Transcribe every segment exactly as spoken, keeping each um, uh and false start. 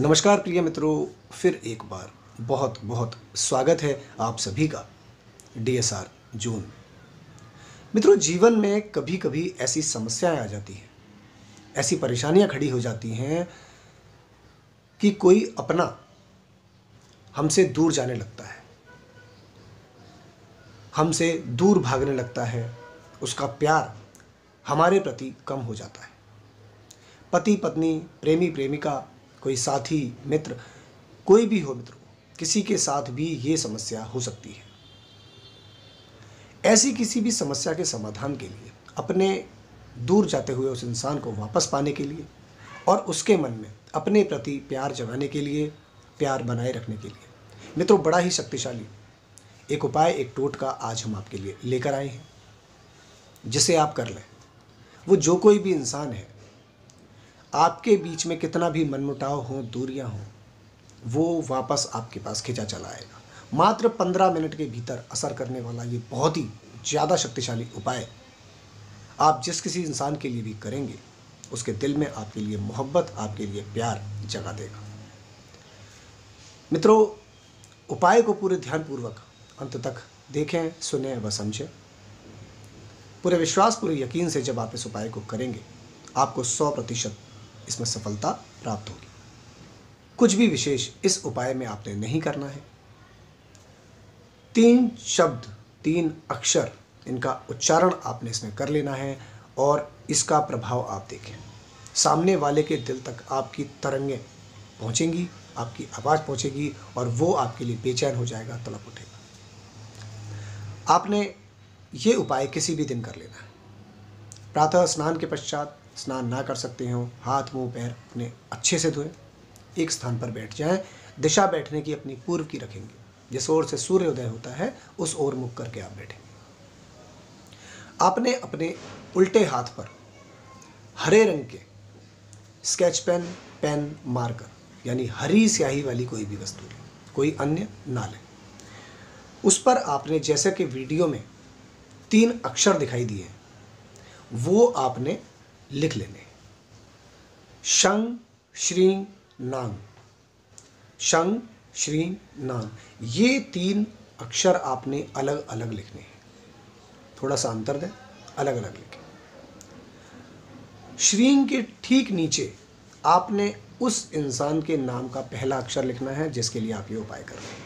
नमस्कार प्रिय मित्रों, फिर एक बार बहुत बहुत स्वागत है आप सभी का डी एस आर जोन। मित्रों, जीवन में कभी कभी ऐसी समस्याएं आ जाती हैं, ऐसी परेशानियां खड़ी हो जाती हैं कि कोई अपना हमसे दूर जाने लगता है, हमसे दूर भागने लगता है, उसका प्यार हमारे प्रति कम हो जाता है। पति पत्नी, प्रेमी प्रेमिका, कोई साथी, मित्र, कोई भी हो मित्रों, किसी के साथ भी ये समस्या हो सकती है। ऐसी किसी भी समस्या के समाधान के लिए, अपने दूर जाते हुए उस इंसान को वापस पाने के लिए और उसके मन में अपने प्रति प्यार जगाने के लिए, प्यार बनाए रखने के लिए मित्रों, बड़ा ही शक्तिशाली एक उपाय, एक टोटका आज हम आपके लिए लेकर आए हैं, जिसे आप कर लें। वो जो कोई भी इंसान है, आपके बीच में कितना भी मनमुटाव हो, दूरियां हो, वो वापस आपके पास खिंचा चला आएगा। मात्र पंद्रह मिनट के भीतर असर करने वाला ये बहुत ही ज़्यादा शक्तिशाली उपाय आप जिस किसी इंसान के लिए भी करेंगे, उसके दिल में आपके लिए मोहब्बत, आपके लिए प्यार जगा देगा। मित्रों, उपाय को पूरे ध्यानपूर्वक अंत तक देखें, सुने व समझें। पूरे विश्वास, पूरे यकीन से जब आप इस उपाय को करेंगे, आपको सौ प्रतिशत इसमें सफलता प्राप्त होगी। कुछ भी विशेष इस उपाय में आपने नहीं करना है। तीन शब्द, तीन अक्षर, इनका उच्चारण आपने इसमें कर लेना है और इसका प्रभाव आप देखें। सामने वाले के दिल तक आपकी तरंगें पहुंचेंगी, आपकी आवाज़ पहुंचेगी और वो आपके लिए बेचैन हो जाएगा, तड़प उठेगा। आपने ये उपाय किसी भी दिन कर लेना है। प्रातः स्नान के पश्चात, स्नान ना कर सकते हो, हाथ मुंह पैर अपने अच्छे से धोएं, एक स्थान पर बैठ जाएं। दिशा बैठने की अपनी पूर्व की रखेंगे, जिस ओर से सूर्योदय होता है उस ओर मुख करके आप बैठेंगे। आपने अपने उल्टे हाथ पर हरे रंग के स्केच पेन, पेन, मार्कर यानी हरी स्याही वाली कोई भी वस्तु लें, कोई अन्य ना लें। उस पर आपने, जैसे कि वीडियो में तीन अक्षर दिखाई दिए, वो आपने लिख लेने। शं, श्रीं, नांग। शं, श्रीं, नांग, ये तीन अक्षर आपने अलग अलग लिखने हैं। थोड़ा सा अंतर दें, अलग अलग लिखें। श्रीं के ठीक नीचे आपने उस इंसान के नाम का पहला अक्षर लिखना है जिसके लिए आप ये उपाय कर रहे हैं।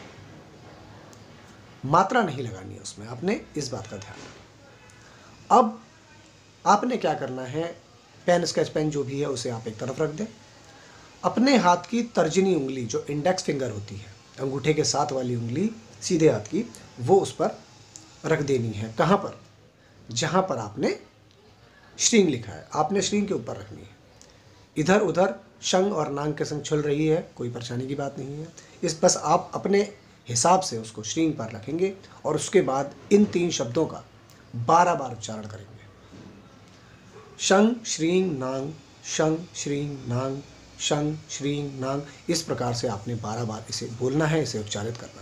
मात्रा नहीं लगानी है उसमें, आपने इस बात का ध्यान रखें। अब आपने क्या करना है, पेन, स्केच पेन जो भी है उसे आप एक तरफ रख दें। अपने हाथ की तर्जनी उंगली, जो इंडेक्स फिंगर होती है, अंगूठे के साथ वाली उंगली सीधे हाथ की, वो उस पर रख देनी है। कहाँ पर? जहाँ पर आपने श्रींग लिखा है, आपने श्रींग के ऊपर रखनी है। इधर उधर शंग और नांग के संग चल रही है, कोई परेशानी की बात नहीं है। इस बस आप अपने हिसाब से उसको श्रींग पर रखेंगे और उसके बाद इन तीन शब्दों का बारह बार उच्चारण करेंगे। शं, श्रीं, नांग, शं, श्रीं, नांग, शं, श्रीं, नांग। इस प्रकार से आपने बारह बार इसे बोलना है, इसे उच्चारित करना है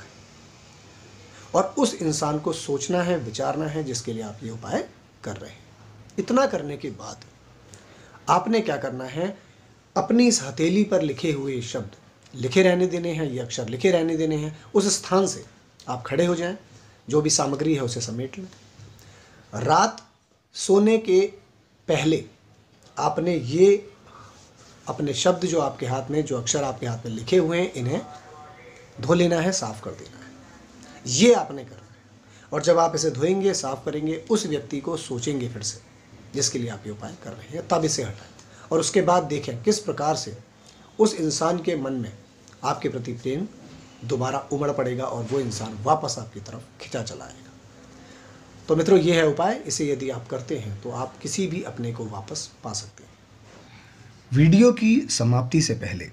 और उस इंसान को सोचना है, विचारना है जिसके लिए आप ये उपाय कर रहे हैं। इतना करने के बाद आपने क्या करना है, अपनी इस हथेली पर लिखे हुए शब्द लिखे रहने देने हैं, ये अक्षर लिखे रहने देने हैं। उस स्थान से आप खड़े हो जाएं, जो भी सामग्री है उसे समेट लें। रात सोने के पहले आपने ये अपने शब्द जो आपके हाथ में, जो अक्षर आपके हाथ में लिखे हुए हैं, इन्हें धो लेना है, साफ कर देना है। ये आपने करना है और जब आप इसे धोएंगे, साफ करेंगे, उस व्यक्ति को सोचेंगे फिर से जिसके लिए आप ये उपाय कर रहे हैं, तब इसे हटाएं और उसके बाद देखें किस प्रकार से उस इंसान के मन में आपके प्रति प्रेम दोबारा उमड़ पड़ेगा और वो इंसान वापस आपकी तरफ खिंचा चला आएगा। तो मित्रों, ये है उपाय। इसे यदि आप करते हैं तो आप किसी भी अपने को वापस पा सकते हैं। वीडियो की समाप्ति से पहले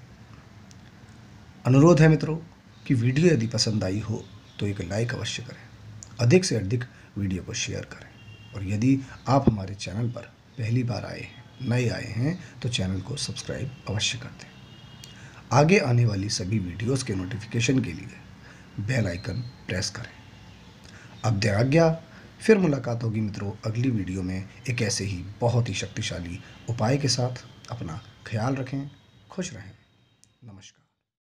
अनुरोध है मित्रों कि वीडियो यदि पसंद आई हो तो एक लाइक अवश्य करें, अधिक से अधिक वीडियो को शेयर करें और यदि आप हमारे चैनल पर पहली बार आए हैं, नए आए हैं, तो चैनल को सब्सक्राइब अवश्य कर दें। आगे आने वाली सभी वीडियोस के नोटिफिकेशन के लिए बेल आइकन प्रेस करें। अब दे आज्ञा, फिर मुलाकात होगी मित्रों अगली वीडियो में एक ऐसे ही बहुत ही शक्तिशाली उपाय के साथ। अपना ख्याल रखें, खुश रहें। नमस्कार।